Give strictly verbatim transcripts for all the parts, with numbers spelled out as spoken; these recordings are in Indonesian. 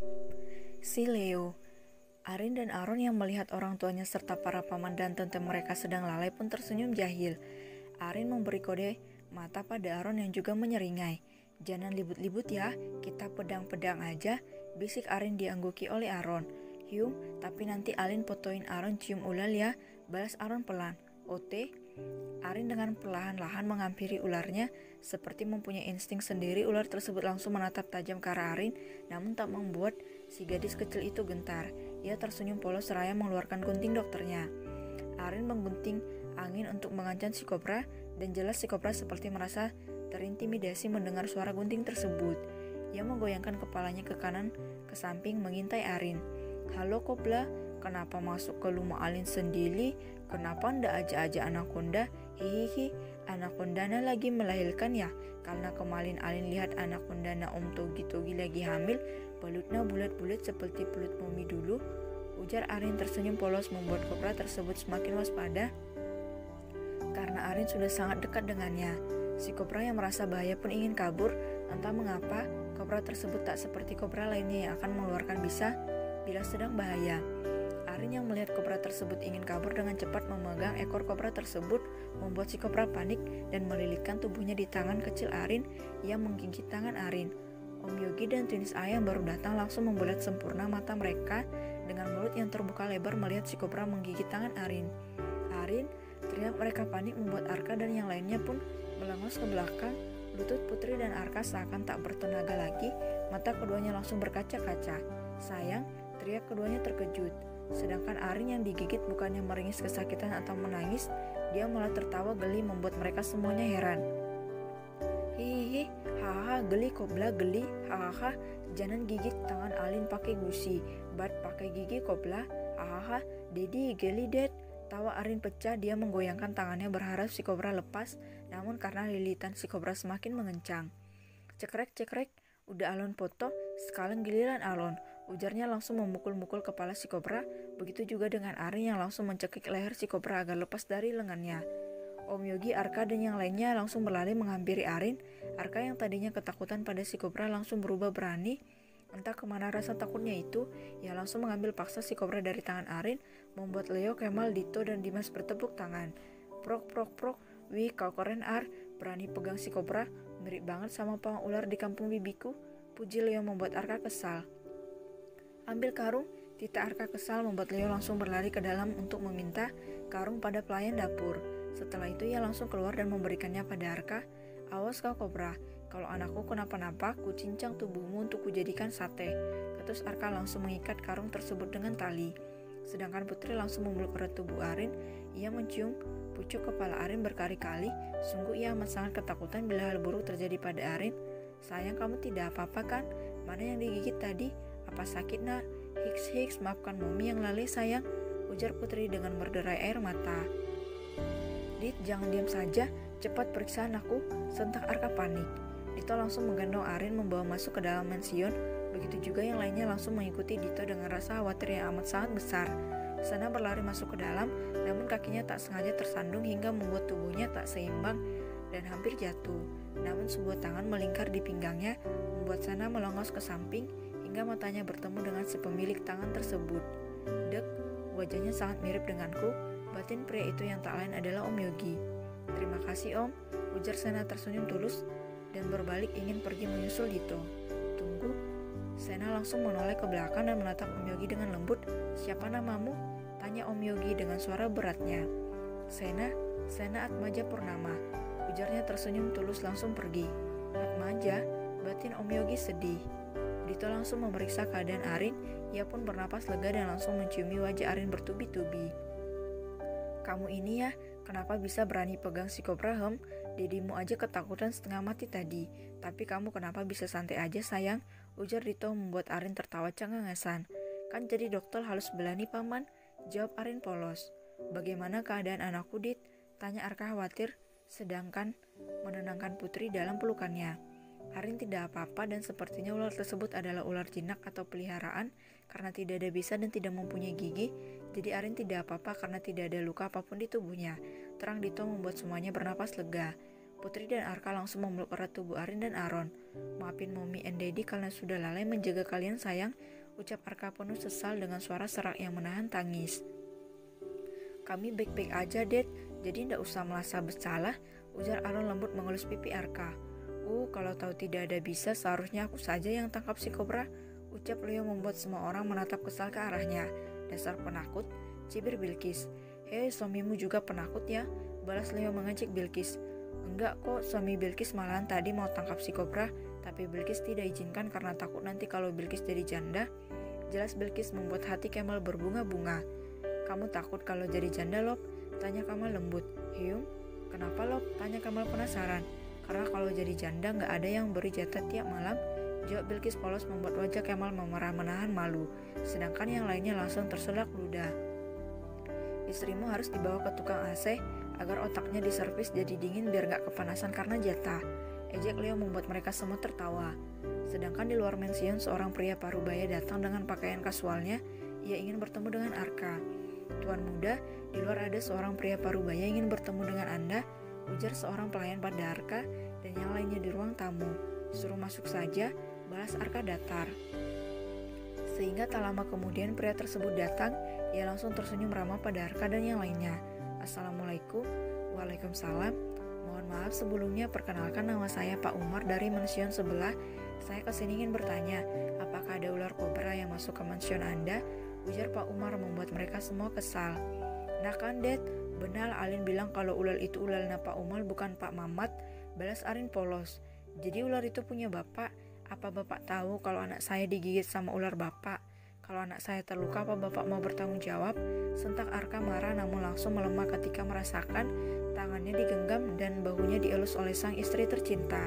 Si Leo, Arin dan Aaron yang melihat orang tuanya serta para paman dan tante mereka sedang lalai pun tersenyum jahil. Arin memberi kode mata pada Aaron yang juga menyeringai. "Jangan libut-libut ya, kita pedang-pedang aja," bisik Arin diangguki oleh Aaron. "Hyum, tapi nanti Alin fotoin Aaron cium ulal ya," balas Aaron pelan. "Ote?" Arin dengan perlahan-lahan menghampiri ularnya, seperti mempunyai insting sendiri. Ular tersebut langsung menatap tajam ke arah Arin, namun tak membuat si gadis kecil itu gentar. Ia tersenyum polos seraya mengeluarkan gunting dokternya. Arin menggunting angin untuk mengancam si kobra, dan jelas si kobra seperti merasa terintimidasi mendengar suara gunting tersebut. Ia menggoyangkan kepalanya ke kanan ke samping mengintai Arin. "Halo Kobra, kenapa masuk ke rumah Alin sendiri? Kenapa ndak aja-aja anakonda? Hihihi, anakondana lagi melahirkan ya? Karena kemarin Alin lihat anakondana Om Togi-Togi lagi hamil, pelutnya bulat-bulat seperti pelut Momi dulu," ujar Arin tersenyum polos membuat kobra tersebut semakin waspada. Karena Arin sudah sangat dekat dengannya, si kobra yang merasa bahaya pun ingin kabur. Entah mengapa, kobra tersebut tak seperti kobra lainnya yang akan mengeluarkan bisa bila sedang bahaya. Arin yang melihat kobra tersebut ingin kabur dengan cepat memegang ekor kobra tersebut, membuat si kobra panik dan melilitkan tubuhnya di tangan kecil Arin. Ia menggigit tangan Arin. Om Yogi dan Twins A yang baru datang langsung membulat sempurna mata mereka dengan mulut yang terbuka lebar melihat si kobra menggigit tangan Arin. "Arin!" teriak mereka panik membuat Arka dan yang lainnya pun melengos ke belakang. Lutut Putri dan Arka seakan tak bertenaga lagi, mata keduanya langsung berkaca-kaca. "Sayang!" teriak keduanya terkejut. Sedangkan Arin yang digigit bukannya meringis kesakitan atau menangis, dia malah tertawa geli membuat mereka semuanya heran. "Hihihi, hahaha, geli Kobra, geli, hahaha, jangan gigit tangan Alin pakai gusi, bat pakai gigi Kobra, hahaha, dedi geli ded." Tawa Arin pecah, dia menggoyangkan tangannya berharap si kobra lepas, namun karena lilitan si kobra semakin mengencang. "Cekrek, cekrek, udah Alon foto, sekalian giliran Alon," ujarnya langsung memukul-mukul kepala si kobra. Begitu juga dengan Arin yang langsung mencekik leher si kobra agar lepas dari lengannya. Om Yogi, Arka dan yang lainnya langsung berlari menghampiri Arin. Arka yang tadinya ketakutan pada si kobra langsung berubah berani. Entah kemana rasa takutnya itu, ia langsung mengambil paksa si kobra dari tangan Arin, membuat Leo, Kemal, Dito, dan Dimas bertepuk tangan. "Prok, prok, prok, wih kau keren Ar, berani pegang si kobra, mirip banget sama pawang ular di kampung bibiku," puji Leo membuat Arka kesal. "Ambil karung," tita Arka kesal membuat Leo langsung berlari ke dalam untuk meminta karung pada pelayan dapur. Setelah itu ia langsung keluar dan memberikannya pada Arka. "Awas kau kobra, kalau anakku kenapa-napa, ku cincang tubuhmu untuk kujadikan sate," ketus Arka langsung mengikat karung tersebut dengan tali. Sedangkan Putri langsung memeluk erat tubuh Arin. Ia mencium pucuk kepala Arin berkali-kali. Sungguh ia amat sangat ketakutan bila hal buruk terjadi pada Arin. "Sayang, kamu tidak apa-apa kan? Mana yang digigit tadi? Apa sakit nak? Hiks hiks, maafkan Momi yang lalai sayang," ujar Putri dengan berderai air mata. "Dit, jangan diam saja, cepat periksa anakku," sentak Arka panik. Dito langsung menggendong Arin membawa masuk ke dalam mansion. Begitu juga yang lainnya langsung mengikuti Dito dengan rasa khawatir yang amat sangat besar. Sana berlari masuk ke dalam, namun kakinya tak sengaja tersandung hingga membuat tubuhnya tak seimbang dan hampir jatuh. Namun sebuah tangan melingkar di pinggangnya, membuat Sana melongos ke samping hingga matanya bertemu dengan si pemilik tangan tersebut. "Dek, wajahnya sangat mirip denganku," batin pria itu yang tak lain adalah Om Yogi. "Terima kasih Om," ujar Sena tersenyum tulus dan berbalik ingin pergi menyusul Dito. "Tunggu." Sena langsung menoleh ke belakang dan menatap Om Yogi dengan lembut. "Siapa namamu?" tanya Om Yogi dengan suara beratnya. "Sena, Sena Atmaja Purnama," ujarnya tersenyum tulus langsung pergi. "Atmaja?" batin Om Yogi sedih. Dito langsung memeriksa keadaan Arin. Ia pun bernapas lega dan langsung menciumi wajah Arin bertubi-tubi. "Kamu ini ya, kenapa bisa berani pegang si kobra hem? Dedimu aja ketakutan setengah mati tadi. Tapi kamu kenapa bisa santai aja sayang?" ujar Dito membuat Arin tertawa cengengesan. "Kan jadi dokter halus belani paman," jawab Arin polos. "Bagaimana keadaan anakku Dit?" tanya Arka khawatir, sedangkan menenangkan Putri dalam pelukannya. Arin tidak apa-apa dan sepertinya ular tersebut adalah ular jinak atau peliharaan. Karena tidak ada bisa dan tidak mempunyai gigi, jadi Arin tidak apa-apa karena tidak ada luka apapun di tubuhnya. Terang Dito membuat semuanya bernapas lega. Putri dan Arka langsung memeluk erat tubuh Arin dan Aaron. Maafin Mommy and Daddy karena sudah lalai menjaga kalian sayang, ucap Arka penuh sesal dengan suara serak yang menahan tangis. Kami baik-baik aja, Dad, jadi ndak usah merasa bersalah, ujar Aaron lembut mengelus pipi Arka. Uh, kalau tahu tidak ada bisa, seharusnya aku saja yang tangkap si kobra, ucap Leo membuat semua orang menatap kesal ke arahnya. Dasar penakut, cibir Bilqis. Hei, suamimu juga penakut ya, balas Leo mengejek Bilqis. Enggak kok, suami Bilqis malahan tadi mau tangkap si kobra, tapi Bilqis tidak izinkan karena takut nanti kalau Bilqis jadi janda. Jelas Bilqis membuat hati Kemal berbunga-bunga. Kamu takut kalau jadi janda, Lop? Tanya Kemal lembut. Hium? Kenapa, Lop? Tanya Kemal penasaran. Karena kalau jadi janda nggak ada yang beri jatah tiap malam. Jawab Bilqis polos membuat wajah Kemal memerah menahan malu. Sedangkan yang lainnya langsung tersedak ludah. Istrimu harus dibawa ke tukang A C agar otaknya diservis jadi dingin biar gak kepanasan karena jatah. Ejek Leo membuat mereka semua tertawa. Sedangkan di luar mension seorang pria parubaya datang dengan pakaian kasualnya. Ia ingin bertemu dengan Arka. Tuan muda, di luar ada seorang pria parubaya ingin bertemu dengan Anda, ujar seorang pelayan pada Arka dan yang lainnya di ruang tamu. Suruh masuk saja, balas Arka datar. Sehingga tak lama kemudian pria tersebut datang, ia langsung tersenyum ramah pada Arka dan yang lainnya. Assalamualaikum. Waalaikumsalam. Mohon maaf sebelumnya, perkenalkan nama saya Pak Umar dari mansion sebelah. Saya kesini ingin bertanya, apakah ada ular kobra yang masuk ke mansion Anda? Ujar Pak Umar membuat mereka semua kesal. Nah kan, Dad, benar Alin bilang kalau ular itu ularnya Pak Umar bukan Pak Mamat, balas Arin polos. Jadi ular itu punya bapak? Apa bapak tahu kalau anak saya digigit sama ular bapak? Kalau anak saya terluka, apa bapak mau bertanggung jawab? Sentak Arka marah namun langsung melemah ketika merasakan tangannya digenggam dan bahunya dielus oleh sang istri tercinta.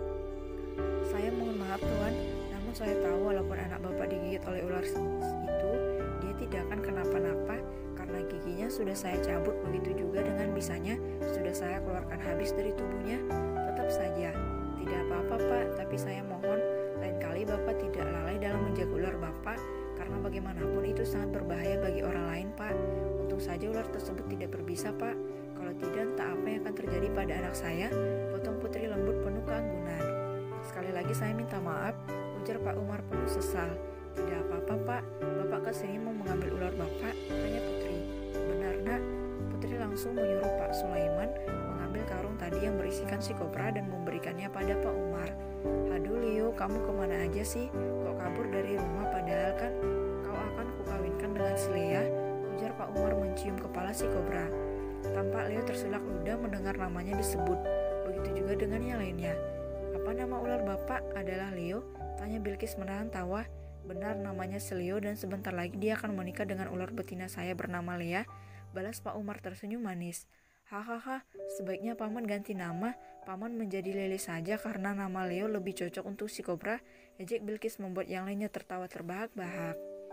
Saya mohon maaf Tuan, namun saya tahu walaupun anak bapak digigit oleh ular itu, dia tidak akan kenapa-napa karena giginya sudah saya cabut, begitu juga dengan bisanya sudah saya keluarkan habis dari tubuhnya. Tetap saja, tidak apa-apa Pak, tapi saya mohon lain kali bapak tidak lalai dalam menjaga ular bapak. Karena bagaimanapun itu sangat berbahaya bagi orang lain, Pak. Untung saja ular tersebut tidak berbisa, Pak. Kalau tidak, entah apa yang akan terjadi pada anak saya, potong Putri lembut penuh keanggunan. Sekali lagi saya minta maaf, ujar Pak Umar penuh sesal. Tidak apa-apa, Pak. Bapak kesini mau mengambil ular Bapak, tanya Putri. Benar, Nak. Putri langsung menyuruh Pak Sulaiman mengambil karung tadi yang berisikan si kobra dan memberikannya pada Pak Umar. Aduh Leo, kamu kemana aja sih? Kok kabur dari rumah padahal kan kau akan kukawinkan dengan si Lea, ujar Pak Umar mencium kepala si kobra. Tampak Leo terselak ludah mendengar namanya disebut, begitu juga dengan yang lainnya. Apa nama ular bapak? Adalah Leo, tanya Bilqis menahan tawa. Benar namanya si Leo dan sebentar lagi dia akan menikah dengan ular betina saya bernama Lea, balas Pak Umar tersenyum manis. Hahaha, sebaiknya paman ganti nama, paman menjadi Lele saja karena nama Leo lebih cocok untuk si kobra, ejek Bilqis membuat yang lainnya tertawa terbahak-bahak.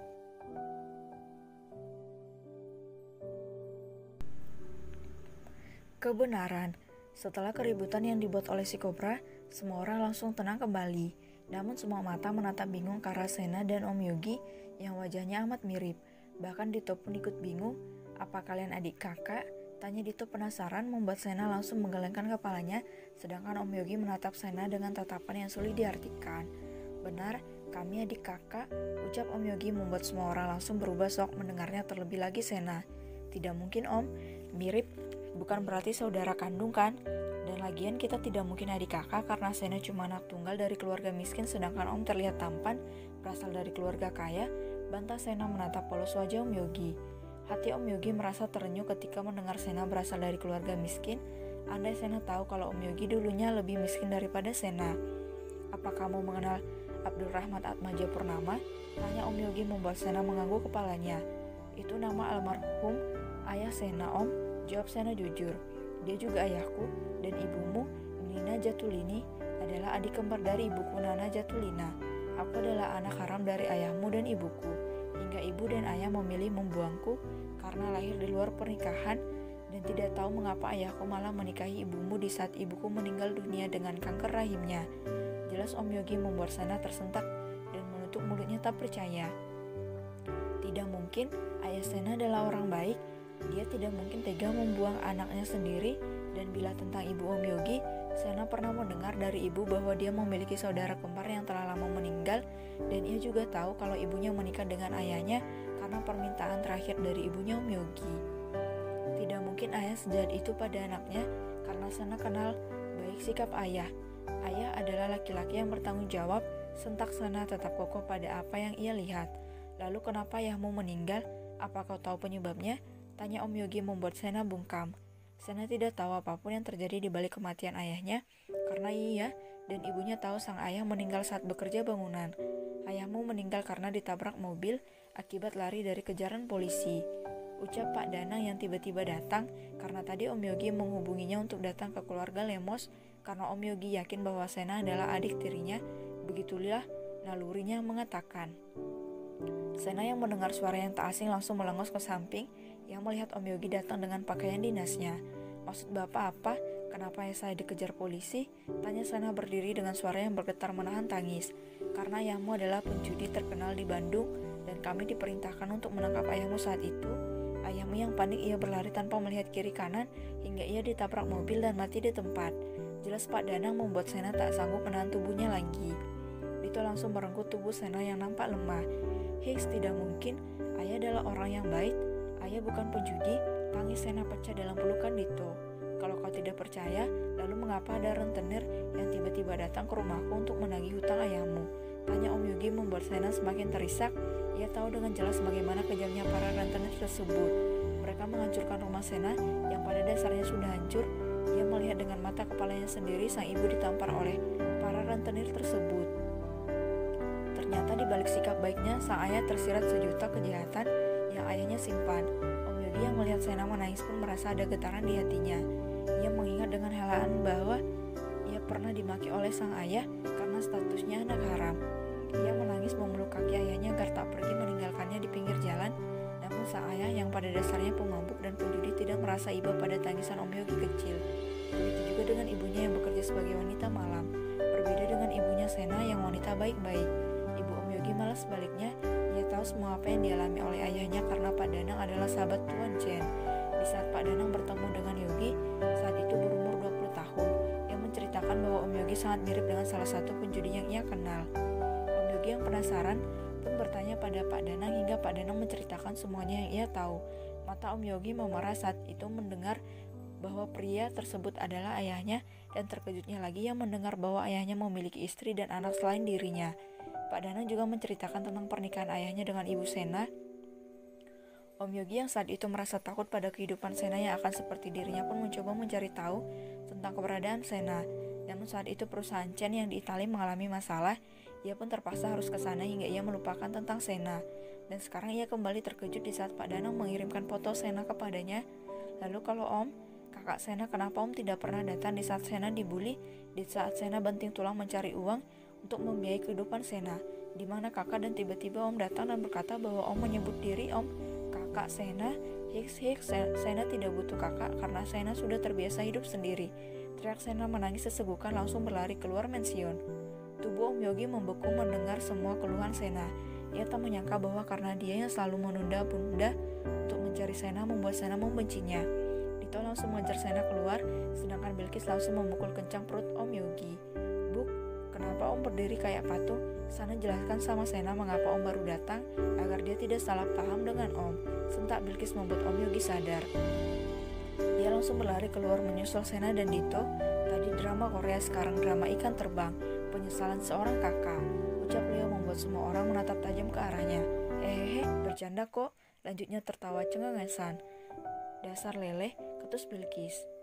Kebenaran, setelah keributan yang dibuat oleh si kobra, semua orang langsung tenang kembali. Namun semua mata menatap bingung ke arah Sena dan Om Yogi yang wajahnya amat mirip. Bahkan Dito pun ikut bingung, apa kalian adik kakak? Tanya Dito penasaran membuat Sena langsung menggelengkan kepalanya, sedangkan Om Yogi menatap Sena dengan tatapan yang sulit diartikan. Benar, kami adik kakak, ucap Om Yogi membuat semua orang langsung berubah sok mendengarnya terlebih lagi Sena. Tidak mungkin Om, mirip, bukan berarti saudara kandung kan? Dan lagian kita tidak mungkin adik kakak karena Sena cuma anak tunggal dari keluarga miskin sedangkan Om terlihat tampan, berasal dari keluarga kaya, bantah Sena menatap polos wajah Om Yogi. Hati Om Yogi merasa terenyuh ketika mendengar Sena berasal dari keluarga miskin. Andai Sena tahu kalau Om Yogi dulunya lebih miskin daripada Sena. Apa kamu mengenal Abdul Rahmat Atmaja Purnama? Tanya Om Yogi membuat Sena mengangguk kepalanya. Itu nama almarhum ayah Sena Om, jawab Sena jujur. Dia juga ayahku dan ibumu, Nina Jatulini, adalah adik kembar dari ibuku Nana Jatulina. Aku adalah anak haram dari ayahmu dan ibuku. Hingga ibu dan ayah memilih membuangku karena lahir di luar pernikahan dan tidak tahu mengapa ayahku malah menikahi ibumu di saat ibuku meninggal dunia dengan kanker rahimnya. Jelas Om Yogi membuat Sena tersentak dan menutup mulutnya tak percaya. Tidak mungkin, ayah Sena adalah orang baik. Dia tidak mungkin tega membuang anaknya sendiri. Dan bila tentang ibu Om Yogi, Sena pernah mendengar dari ibu bahwa dia memiliki saudara kembar yang telah lama meninggal, dan ia juga tahu kalau ibunya menikah dengan ayahnya karena permintaan terakhir dari ibunya Om Yogi. Tidak mungkin ayah sejahat itu pada anaknya, karena Sena kenal baik sikap ayah. Ayah adalah laki-laki yang bertanggung jawab, sentak Sena tetap kokoh pada apa yang ia lihat. Lalu kenapa ayahmu meninggal? Apa kau tahu penyebabnya? Tanya Om Yogi membuat Sena bungkam. Sena tidak tahu apapun yang terjadi di balik kematian ayahnya, karena ia dan ibunya tahu sang ayah meninggal saat bekerja bangunan. Ayahmu meninggal karena ditabrak mobil akibat lari dari kejaran polisi, ucap Pak Danang yang tiba-tiba datang karena tadi Om Yogi menghubunginya untuk datang ke keluarga Lemos karena Om Yogi yakin bahwa Sena adalah adik tirinya. Begitulah nalurinya mengatakan. Sena yang mendengar suara yang tak asing langsung melengos ke samping yang melihat Om Yogi datang dengan pakaian dinasnya. Maksud Bapak apa? Kenapa ya saya dikejar polisi? Tanya Sena berdiri dengan suara yang bergetar menahan tangis. Karena ayahmu adalah penjudi terkenal di Bandung dan kami diperintahkan untuk menangkap ayahmu saat itu. Ayahmu yang panik, ia berlari tanpa melihat kiri kanan hingga ia ditabrak mobil dan mati di tempat. Jelas Pak Danang membuat Sena tak sanggup menahan tubuhnya lagi. Dito langsung merenggut tubuh Sena yang nampak lemah. Hiks, tidak mungkin. Ayah adalah orang yang baik. Ayah bukan penjudi. Tangis Sena pecah dalam pelukan Dito. Kalau kau tidak percaya, lalu mengapa ada rentenir yang tiba-tiba datang ke rumahku untuk menagih hutang ayahmu? Tanya Om Yogi membuat Sena semakin terisak. Ia tahu dengan jelas bagaimana kejamnya para rentenir tersebut. Mereka menghancurkan rumah Sena yang pada dasarnya sudah hancur. Ia melihat dengan mata kepalanya sendiri sang ibu ditampar oleh para rentenir tersebut. Ternyata di balik sikap baiknya, sang ayah tersirat sejuta kejahatan yang ayahnya simpan. Om Yogi yang melihat Sena menangis pun merasa ada getaran di hatinya. Ia mengingat dengan helaan bahwa ia pernah dimaki oleh sang ayah karena statusnya anak haram. Ia menangis memeluk kaki ayahnya agar tak pergi meninggalkannya di pinggir jalan. Namun sang ayah yang pada dasarnya pemabuk dan penjudi tidak merasa iba pada tangisan Om Yogi kecil. Begitu juga dengan ibunya yang bekerja sebagai wanita malam. Berbeda dengan ibunya Sena yang wanita baik-baik. Ibu Om Yogi malah sebaliknya. Ia tahu semua apa yang dialami oleh ayahnya karena Pak Danang adalah sahabat Tuan Chen. Di saat Pak Danang bertemu dengan Yogi, saat itu berumur dua puluh tahun, ia menceritakan bahwa Om Yogi sangat mirip dengan salah satu penjudi yang ia kenal. Om Yogi yang penasaran pun bertanya pada Pak Danang hingga Pak Danang menceritakan semuanya yang ia tahu. Mata Om Yogi memerah saat itu mendengar bahwa pria tersebut adalah ayahnya, dan terkejutnya lagi ia mendengar bahwa ayahnya memiliki istri dan anak selain dirinya. Pak Danang juga menceritakan tentang pernikahan ayahnya dengan ibu Sena. Om Yogi yang saat itu merasa takut pada kehidupan Sena yang akan seperti dirinya pun mencoba mencari tahu tentang keberadaan Sena. Namun saat itu perusahaan Chen yang di Italia mengalami masalah, ia pun terpaksa harus ke sana hingga ia melupakan tentang Sena. Dan sekarang ia kembali terkejut di saat Pak Danang mengirimkan foto Sena kepadanya. Lalu kalau Om, kakak Sena, kenapa Om tidak pernah datang di saat Sena dibully, di saat Sena banting tulang mencari uang untuk membiayai kehidupan Sena? Di mana kakak? Dan tiba-tiba Om datang dan berkata bahwa Om menyebut diri Om kakak Sena. Hiks, hiks, Sena tidak butuh kakak karena Sena sudah terbiasa hidup sendiri. Teriak Sena menangis sesegukan langsung berlari keluar mension. Tubuh Om Yogi membeku mendengar semua keluhan Sena. Ia tak menyangka bahwa karena dia yang selalu menunda-nunda untuk mencari Sena membuat Sena membencinya. Dito langsung mengejar Sena keluar, sedangkan Bilkis langsung memukul kencang perut Om Yogi. Buk, kenapa Om berdiri kayak patung? Sana jelaskan sama Sena mengapa Om baru datang agar dia tidak salah paham dengan Om. Sentak Bilkis membuat Om Yogi sadar. Ia langsung berlari keluar menyusul Sena dan Dito. Tadi drama Korea, sekarang drama ikan terbang. Penyesalan seorang kakak, ucap beliau membuat semua orang menatap tajam ke arahnya. Hehehe, bercanda kok, lanjutnya tertawa cengengesan. Dasar leleh, ketus Bilkis.